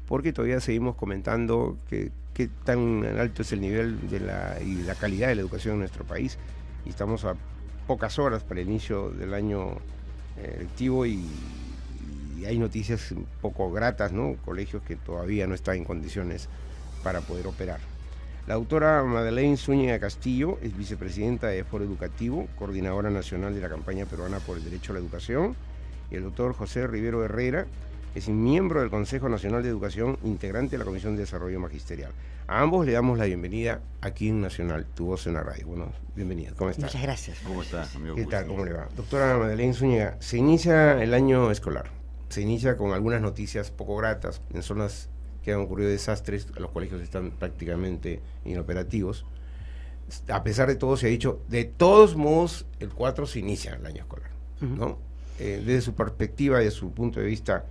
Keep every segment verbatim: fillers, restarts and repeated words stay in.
porque todavía seguimos comentando que qué tan alto es el nivel de la, y la calidad de la educación en nuestro país, y estamos a pocas horas para el inicio del año eh, lectivo y, y hay noticias un poco gratas, ¿no? Colegios que todavía no están en condiciones para poder operar. La doctora Madeleine Zúñiga Castillo es vicepresidenta de Foro Educativo, coordinadora nacional de la campaña peruana por el derecho a la educación, y el doctor José Rivero Herrera es miembro del Consejo Nacional de Educación, integrante de la Comisión de Desarrollo Magisterial. A ambos le damos la bienvenida aquí en Nacional, Tu Voz en la Radio. Bueno, bienvenido. ¿Cómo está? Muchas gracias. ¿Cómo está, amigo? ¿Qué tal? ¿Cómo le va? Doctora Madeleine Zúñiga, se inicia el año escolar. Se inicia con algunas noticias poco gratas. En zonas que han ocurrido desastres, los colegios están prácticamente inoperativos. A pesar de todo, se ha dicho, de todos modos, el cuatro se inicia el año escolar, ¿no? Uh-huh. Eh, desde su perspectiva, desde su punto de vista,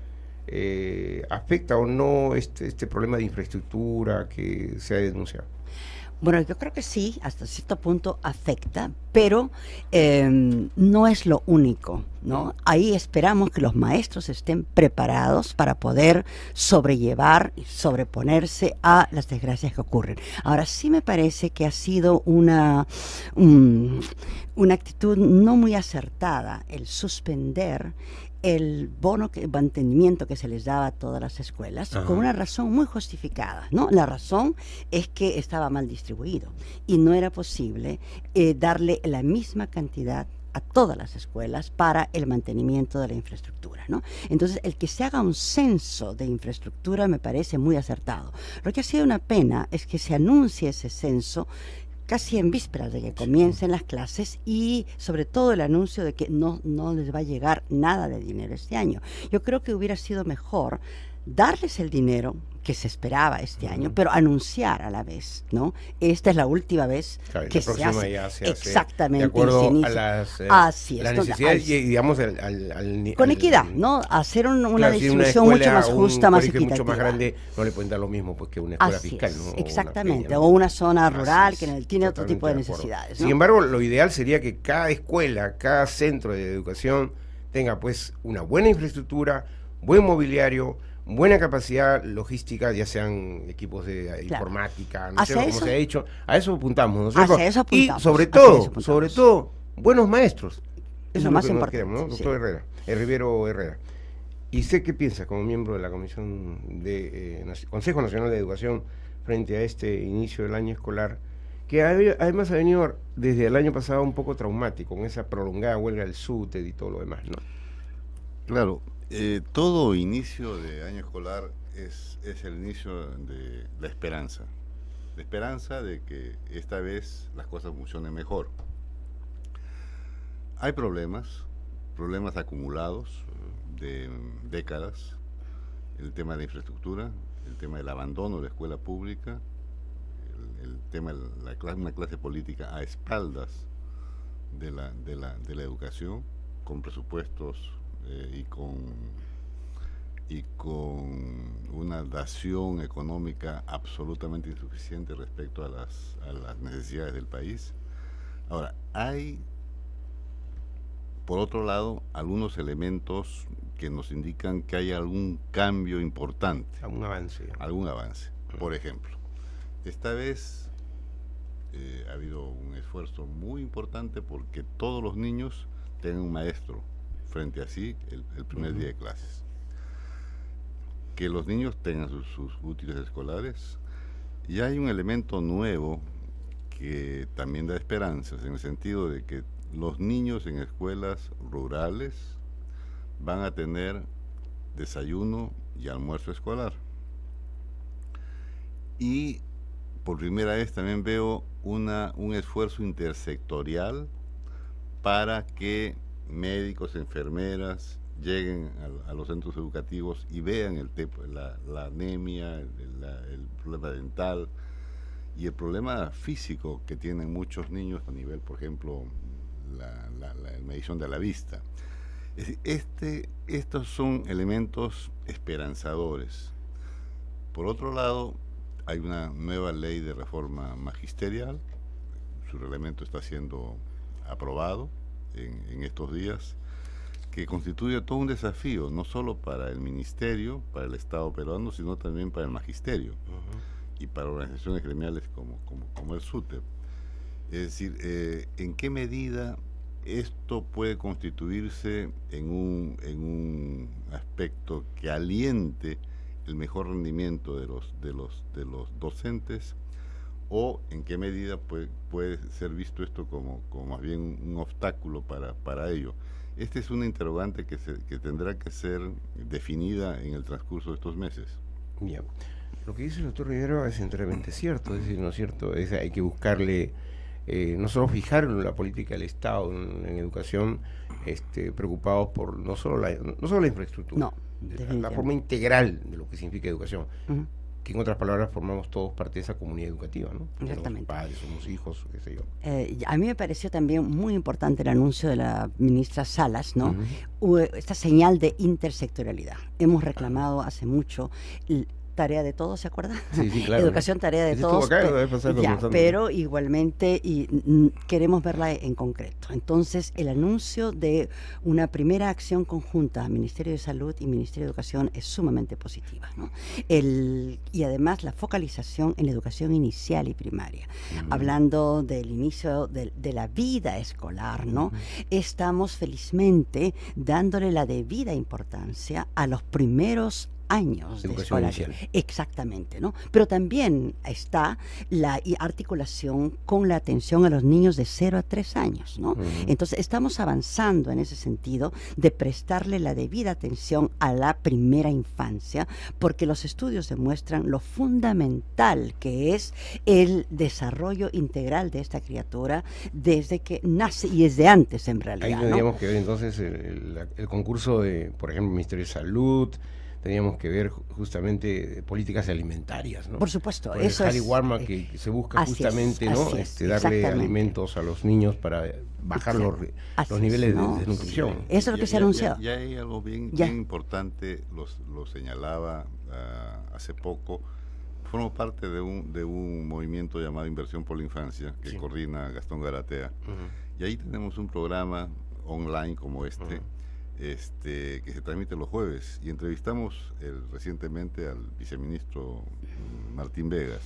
eh, ¿afecta o no este, este problema de infraestructura que se ha denunciado? Bueno, yo creo que sí, hasta cierto punto afecta, pero eh, no es lo único, ¿no? Ahí esperamos que los maestros estén preparados para poder sobrellevar y sobreponerse a las desgracias que ocurren. Ahora, sí me parece que ha sido una, um, una actitud no muy acertada el suspender el bono de mantenimiento que se les daba a todas las escuelas. Ajá. Con una razón muy justificada, ¿no? La razón es que estaba mal distribuido y no era posible eh, darle la misma cantidad a todas las escuelas para el mantenimiento de la infraestructura, ¿no? Entonces, el que se haga un censo de infraestructura me parece muy acertado. Lo que ha sido una pena es que se anuncie ese censo casi en vísperas de que comiencen las clases y sobre todo el anuncio de que no, no les va a llegar nada de dinero este año. Yo creo que hubiera sido mejor darles el dinero que se esperaba este uh-huh. año, pero anunciar a la vez, ¿no? Esta es la última vez claro, que la se hace, ya se exactamente hace de acuerdo a las, eh, Así es, las necesidades y digamos al, al, al, con al, equidad, ¿no? Hacer un, una claro, distribución si una mucho escuela, más justa, más equitativa. mucho más grande, no le pueden dar lo mismo pues, que una escuela Así fiscal, es, ¿no? Exactamente, o una, pequeña, o una zona Así rural es, que tiene otro tipo de necesidades, ¿no? Sin embargo, lo ideal sería que cada escuela, cada centro de educación tenga pues una buena infraestructura, buen mobiliario, buena capacidad logística, ya sean equipos de claro. informática, no sé cómo se ha hecho, a eso apuntamos, ¿no es cierto? Hacia eso apuntamos. Y sobre todo, sobre todo, buenos maestros. Eso lo es más lo que importante, queremos, ¿no? Doctor sí. Herrera, eh, Rivero Herrera. ¿Y usted qué piensa como miembro de la Comisión de eh, Consejo Nacional de Educación frente a este inicio del año escolar, que además ha venido desde el año pasado un poco traumático, con esa prolongada huelga del SUTED y todo lo demás, ¿no? Claro. Eh, todo inicio de año escolar es, es el inicio de la esperanza, la esperanza de que esta vez las cosas funcionen mejor. Hay problemas, problemas acumulados de décadas, el tema de la infraestructura, el tema del abandono de la escuela pública, el, el tema de la clase, una clase política a espaldas de la, de la, de la educación, con presupuestos Eh, y con y con una dación económica absolutamente insuficiente respecto a las, a las necesidades del país. Ahora, hay, por otro lado, algunos elementos que nos indican que hay algún cambio importante. Algún avance. Algún avance. Por ejemplo, esta vez eh, ha habido un esfuerzo muy importante porque todos los niños tengan un maestro frente a sí el, el primer uh-huh. día de clases. Que los niños tengan sus, sus útiles escolares. Y hay un elemento nuevo que también da esperanzas, en el sentido de que los niños en escuelas rurales van a tener desayuno y almuerzo escolar. Y por primera vez también veo una, un esfuerzo intersectorial para que médicos, enfermeras lleguen a, a los centros educativos y vean el tepo, la, la anemia, el, la, el problema dental y el problema físico que tienen muchos niños a nivel, por ejemplo, la, la, la medición de la vista. Es decir, este, estos son elementos esperanzadores. Por otro lado, hay una nueva ley de reforma magisterial, su reglamento está siendo aprobado En, en estos días, que constituye todo un desafío, no solo para el Ministerio, para el Estado peruano, sino también para el Magisterio uh-huh. y para organizaciones gremiales como, como, como el SUTEP. Es decir, eh, ¿en qué medida esto puede constituirse en un, en un aspecto que aliente el mejor rendimiento de los, de los, de los docentes? ¿O en qué medida puede, puede ser visto esto como, como más bien un obstáculo para, para ello? Esta es una interrogante que, se, que tendrá que ser definida en el transcurso de estos meses. Bien. Lo que dice el doctor Rivero es enteramente cierto, es decir, ¿no es cierto? Es, hay que buscarle, eh, no solo fijar en la política del Estado en, en educación, este, preocupados por no solo la, no solo la infraestructura, no, la, la forma integral de lo que significa educación. Uh-huh. Que en otras palabras formamos todos parte de esa comunidad educativa, ¿no? Exactamente. Somos padres, somos hijos, qué sé yo. Eh, a mí me pareció también muy importante el anuncio de la ministra Salas, ¿no? Uh-huh. Esta señal de intersectorialidad. Hemos reclamado hace mucho tarea de todos, ¿se acuerdan? Sí, sí, claro. Educación, tarea de todos. Acá, pero, ya, pero igualmente y, mm, queremos verla en concreto. Entonces, el anuncio de una primera acción conjunta, Ministerio de Salud y Ministerio de Educación, es sumamente positiva, ¿no? El, y además la focalización en la educación inicial y primaria. Uh-huh. Hablando del inicio de, de la vida escolar, ¿no? Uh-huh. Estamos felizmente dándole la debida importancia a los primeros años de escolaridad. Exactamente, ¿no? Pero también está la articulación con la atención a los niños de cero a tres años, ¿no? Uh-huh. Entonces, estamos avanzando en ese sentido de prestarle la debida atención a la primera infancia, porque los estudios demuestran lo fundamental que es el desarrollo integral de esta criatura desde que nace y desde antes, en realidad. Ahí tendríamos, ¿no?, que ver entonces el, el, el concurso de, por ejemplo, el Ministerio de Salud. Teníamos que ver justamente políticas alimentarias, ¿no? Por supuesto, por eso el es. Halley Warma que se busca justamente, es, ¿no? Es, este, darle alimentos a los niños para bajar los, los niveles es, ¿no? de desnutrición. Sí, eso es lo que ya, se ha anunciado. Ya, ya hay algo bien, bien importante, los, lo señalaba uh, hace poco. Formo parte de un, de un movimiento llamado Inversión por la Infancia, que sí. coordina Gastón Garatea. Uh-huh. Y ahí tenemos un programa online como este. Uh-huh. Este, que se transmite los jueves, y entrevistamos el, recientemente al viceministro Martín Vegas,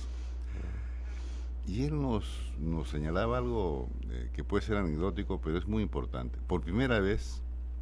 y él nos, nos señalaba algo eh, que puede ser anecdótico, pero es muy importante. Por primera vez,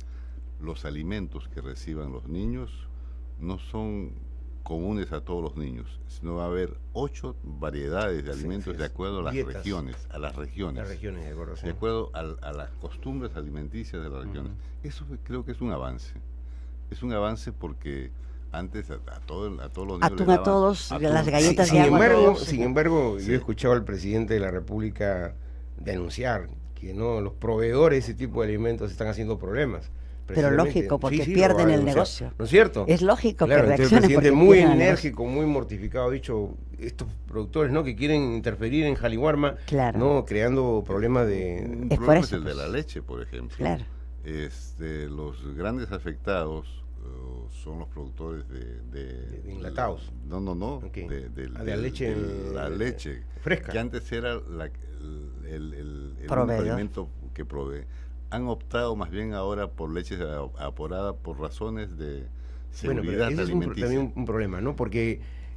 los alimentos que reciban los niños no son comunes a todos los niños, sino va a haber ocho variedades de alimentos, sí, sí, de acuerdo a las dietas. regiones, a las regiones, las regiones de, acuerdo, sí. de acuerdo a, a las costumbres alimenticias de las regiones. Uh-huh. Eso creo que es un avance, es un avance porque antes a, a, todo, a todos los niños atún a todos, atún. Las galletas sí, de sin agua. Embargo, todos. Sin embargo, sí. yo he escuchado al presidente de la República denunciar que no los proveedores de ese tipo de alimentos están haciendo problemas. Pero lógico, porque sí, sí, pierden el negocio. ¿No es cierto? Es lógico claro, que reaccionen. El presidente muy enérgico, muy mortificado, ha dicho, estos productores, ¿no?, que quieren interferir en Halley Warma, claro. ¿no?, creando problemas de... Un es problema por eso, es el pues. de la leche, por ejemplo. Claro. Este, los grandes afectados uh, son los productores de... De, de, de enlatados. No, no, no. Okay. De, de, ah, de la leche, de la leche fresca. Que antes era la, el, el, el, el alimento que provee. Han optado más bien ahora por leche evaporada por razones de seguridad bueno, pero ese alimenticia. Es un, también un problema, ¿no? Porque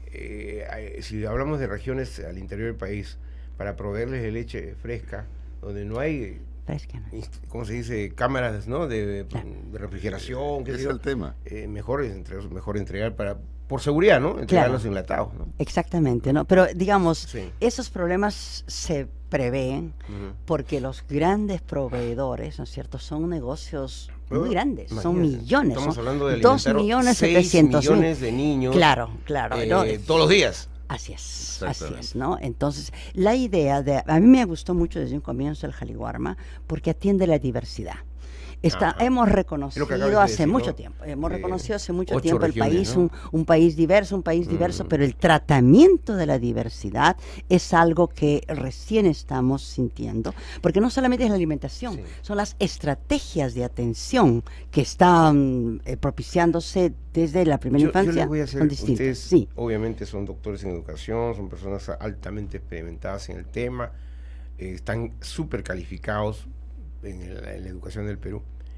eh, si hablamos de regiones al interior del país, para proveerles de leche fresca, donde no hay, fresca, ¿no?, ¿cómo se dice?, cámaras, ¿no?, de, claro. de refrigeración. Eh, ¿Qué es el tema? Eh, mejor, entre, mejor entregar para... por seguridad, ¿no?, entregarlos claro. enlatados, ¿no? Exactamente, ¿no? Pero digamos, sí. esos problemas se prevén uh-huh. porque los grandes proveedores, ¿no es cierto?, son negocios muy grandes, Imagínate. son millones. Estamos son hablando de dos millones setecientos millones de niños. Claro, claro. Eh, ¿no? Todos los días. Así es, así es, ¿no? Entonces, la idea de... A mí me gustó mucho desde un comienzo el Halley Warma porque atiende la diversidad. Está, hemos reconocido hace decir, mucho ¿no? tiempo, hemos eh, reconocido hace mucho tiempo el país, ¿no? un, un país diverso, un país mm. diverso, pero el tratamiento de la diversidad es algo que recién estamos sintiendo, porque no solamente es la alimentación, sí. son las estrategias de atención que están eh, propiciándose desde la primera yo, infancia. Yo les voy a hacer, son distintas. Ustedes sí. obviamente son doctores en educación, son personas altamente experimentadas en el tema, eh, están súper calificados en, el, en la educación del Perú.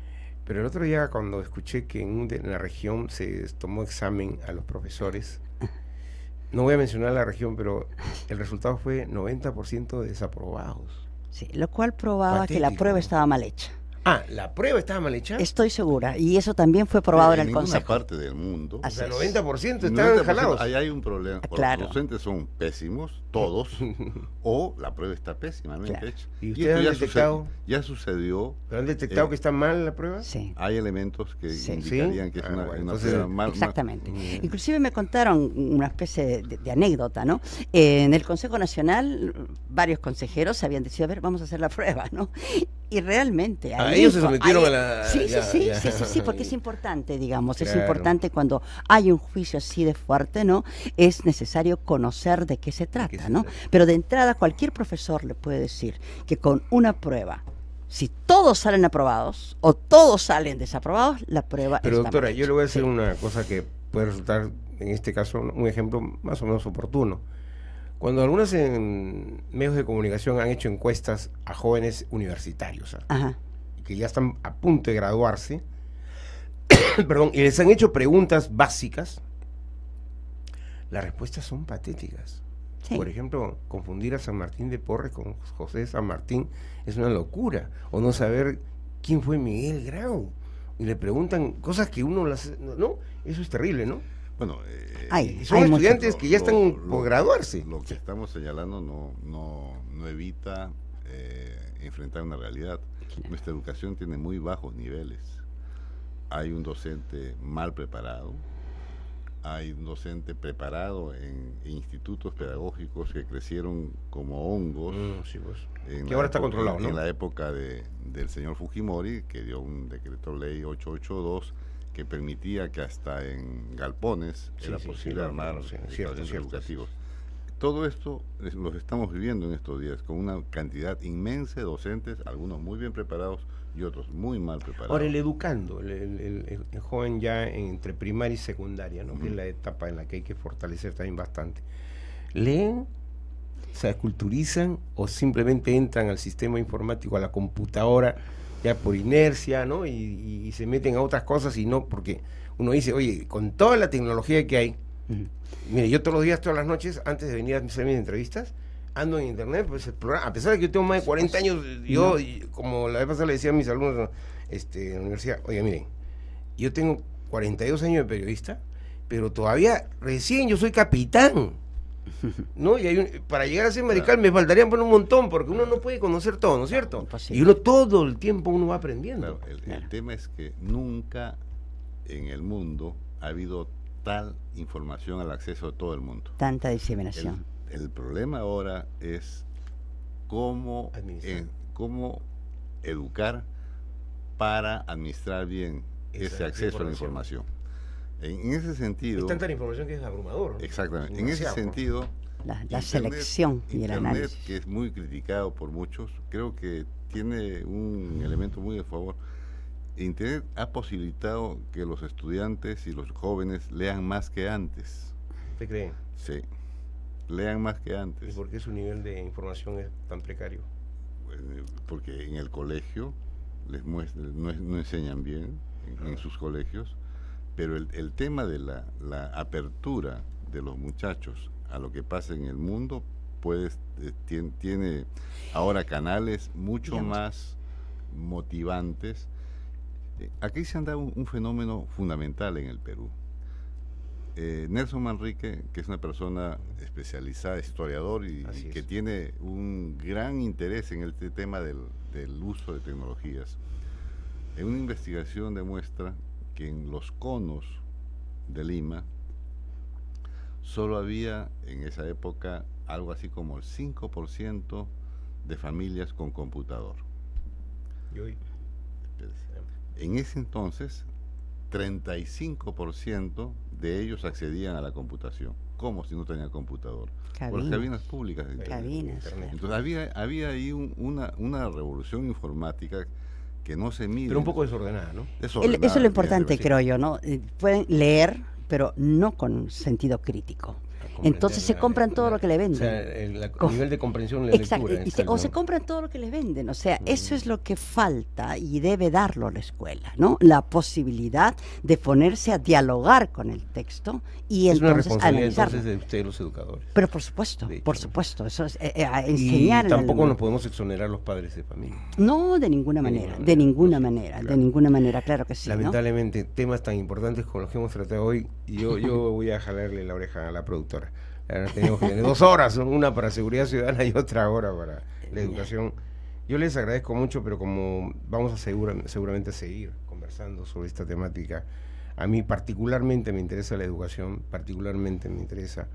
Pero el otro día cuando escuché que en, un de- en la región se tomó examen a los profesores, no voy a mencionar la región, pero el resultado fue noventa por ciento de desaprobados. Sí, lo cual probaba que la Patético. prueba estaba mal hecha. Ah, ¿la prueba estaba mal hecha? Estoy segura, y eso también fue probado en en el ninguna Consejo. parte del mundo. O Así sea, es. noventa por ciento noventa estaban por ciento jalados. ahí hay un problema. O Claro. Los docentes son pésimos, todos, o la prueba está pésimamente Claro. hecha. ¿Y esto ustedes han ya, detectado? sucedió, ya sucedió. ¿Pero han detectado eh, que está mal la prueba? Sí. Hay elementos que Sí. indicarían ¿Sí? que es Ah, una, bueno, una entonces- prueba mal. mal- Exactamente. Mm. Inclusive me contaron una especie de, de anécdota, ¿no? Eh, en el Consejo Nacional, varios consejeros habían decidido, a ver, vamos a hacer la prueba, ¿no? Y realmente... Ah, ahí ellos se mismo, sometieron ahí- a la- Sí, ya, sí, sí, ya. sí, sí, sí, porque es importante, digamos, es Claro. importante cuando hay un juicio así de fuerte, ¿no? Es necesario conocer de qué se trata, se ¿no? trata? Pero de entrada cualquier profesor le puede decir que con una prueba, si todos salen aprobados o todos salen desaprobados, la prueba Pero está doctora, mal yo hecha. le voy a decir Sí. una cosa que puede resultar, en este caso, un ejemplo más o menos oportuno. Cuando algunos en medios de comunicación han hecho encuestas a jóvenes universitarios, ¿ah? Ajá. que ya están a punto de graduarse, perdón, y les han hecho preguntas básicas, las respuestas son patéticas. Sí. Por ejemplo, confundir a San Martín de Porres con José de San Martín es una locura. O no saber quién fue Miguel Grau. Y le preguntan cosas que uno las... No, eso es terrible, ¿no? Bueno, eh, Hay, Y son hay mucho. estudiantes lo- que ya lo- están lo- por graduarse. Lo que estamos señalando no, no, no evita eh, enfrentar una realidad. Nuestra educación tiene muy bajos niveles. Hay un docente mal preparado, hay un docente preparado en, en institutos pedagógicos que crecieron como hongos. Mm, sí, pues. En Que la ahora está época- controlado, en, ¿no? en la época de, del señor Fujimori, que dio un decreto ley ochocientos ochenta y dos que permitía que hasta en galpones Sí, era sí, sí, posible lo- armar lo sé, cierto, establecimientos cierto. educativos. Todo esto es- los estamos viviendo en estos días con una cantidad inmensa de docentes, algunos muy bien preparados y otros muy mal preparados. Ahora, el educando, el, el- el- el joven ya entre primaria y secundaria, ¿no? Que es la etapa en la que hay que fortalecer también bastante. ¿Leen? ¿Se culturizan o simplemente entran al sistema informático, a la computadora, ya por inercia, ¿no? Y, y- y se meten a otras cosas y no, porque uno dice, oye, con toda la tecnología que hay, Ujú. mire, yo todos los días, todas las noches, antes de venir a hacer mis entrevistas, ando en internet, pues el programa, a pesar de que yo tengo más de cuarenta años, yo, No. y como la vez pasada le decía a mis alumnos este, en la universidad, oye, miren, yo tengo cuarenta y dos años de periodista, pero todavía recién yo soy capitán, ¿no? Y hay un- para llegar a ser mariscal me faltarían por un montón, porque uno no puede conocer todo, ¿no es cierto? Imposible. Y uno todo el tiempo uno va aprendiendo. Claro, el, el Claro. tema es que nunca en el mundo ha habido tal información al acceso de todo el mundo. Tanta El, diseminación. el problema ahora es cómo, Administrar. eh, cómo educar para administrar bien Esa ese acceso a la información. información. En, en ese sentido, Es tanta la información que es abrumador. exactamente, Es en ese demasiado, ¿no? sentido, La, la Internet- selección y el Internet, análisis. que es muy criticado por muchos, creo que tiene un elemento muy a favor. Internet ha posibilitado que los estudiantes y los jóvenes lean más que antes. ¿Usted cree? Sí, lean más que ¿Y antes. por qué su nivel de información es tan precario? Eh, Porque en el colegio les muestran, no, es- no enseñan bien en, en sus colegios, pero el, el tema de la, la apertura de los muchachos a lo que pasa en el mundo, pues eh, tien- tiene ahora canales mucho Digamos. más motivantes. Eh, Aquí se han dado un, un fenómeno fundamental en el Perú. Eh, Nelson Manrique, que es una persona especializada, historiador y, Así y es. que tiene un gran interés en este tema del, del uso de tecnologías, en una investigación demuestra que en los conos de Lima solo había en esa época algo así como el cinco por ciento de familias con computador. Y hoy, En ese entonces, treinta y cinco por ciento de ellos accedían a la computación, como si no tenían computador, por las Cabinas. cabinas públicas de Internet. Cabinas. Internet. Entonces había, había ahí un- una, una revolución informática que no se mide. pero un poco desordenada, ¿no? El- desordenada, eso es lo bien, importante, sí. creo yo, ¿no? Eh, Pueden leer, pero no con sentido crítico. Entonces se compran todo lo que le venden. O sea, el, la- el nivel de comprensión de la Exacto, lectura. y se- o se compran todo lo que les venden, o sea, eso es lo que falta y debe darlo la escuela, ¿no? La posibilidad de ponerse a dialogar con el texto y Es una entonces responsabilidad analizarlo. entonces de ustedes los educadores. Pero por supuesto, De hecho, por ¿no? supuesto, eso es eh, eh, a Y enseñar. en el- tampoco nos podemos exonerar los padres de familia. No, de ninguna De manera, ninguna de manera, ninguna no, sí, manera, de claro. ninguna manera, claro que sí, ¿no? Lamentablemente, temas tan importantes como los que hemos tratado hoy, yo, yo voy a jalarle la oreja a la productora. Ahora tenemos que tener dos horas, ¿no? Una para seguridad ciudadana y otra hora para la educación. Yo les agradezco mucho, pero como vamos a segura, seguramente a seguir conversando sobre esta temática, a mí particularmente me interesa la educación, particularmente me interesa,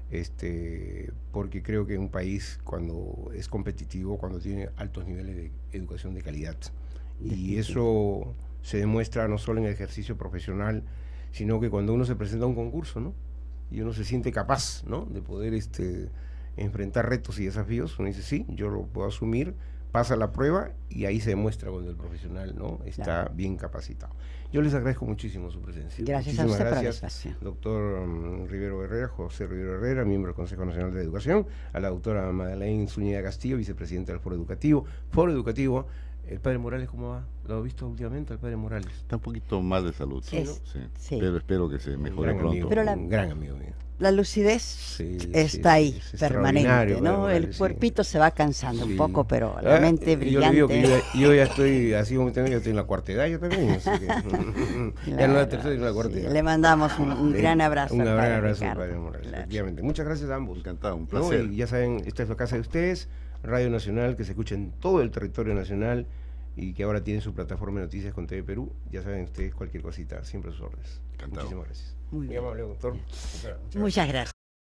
este, porque creo que un país cuando es competitivo, cuando tiene altos niveles de educación de calidad, y eso se demuestra no solo en el ejercicio profesional, sino que cuando uno se presenta a un concurso, ¿no? Y uno se siente capaz, ¿no? De poder este, enfrentar retos y desafíos, uno dice, sí, yo lo puedo asumir, pasa la prueba y ahí se demuestra cuando el profesional, ¿no? Está Claro. bien capacitado. Yo les agradezco muchísimo su presencia. Gracias a Muchísimas usted por el gracias, espacio. doctor um, Rivero Herrera, José Rivero Herrera, miembro del Consejo Nacional de Educación, a la doctora Madeleine Zúñiga Castillo, vicepresidenta del Foro Educativo. Foro Educativo, el padre Morales, ¿cómo va? ¿Lo ha visto últimamente, el padre Morales? Está un poquito mal de salud, Sí, ¿no? es- Sí. sí. Pero espero que se Un mejore gran pronto. amigo, Pero la- un gran amigo mío. La lucidez Sí, está sí, ahí, sí, es permanente, extraordinario, ¿no? Morales, El sí. cuerpito se va cansando Sí. un poco, pero la Ah, mente Yo le brillante. digo que yo, ya- yo ya estoy así como también, yo estoy en la cuarta edad, yo también. Así que, ya no Claro, la tercera, sino la cuarta sí, edad. le mandamos un, un Sí, gran abrazo. Un al gran padre abrazo, Ricardo. padre Morales, Claro. efectivamente. Muchas gracias a ambos. Encantado, un ¿no? placer. Y ya saben, esta es la casa de ustedes, Radio Nacional, que se escucha en todo el territorio nacional y que ahora tiene su plataforma de noticias con T V Perú. Ya saben ustedes, cualquier cosita, siempre a sus órdenes. Encantado. Muchísimas gracias. Muy Muy bien. amable, doctor. Doctora, muchas gracias. Muchas gracias.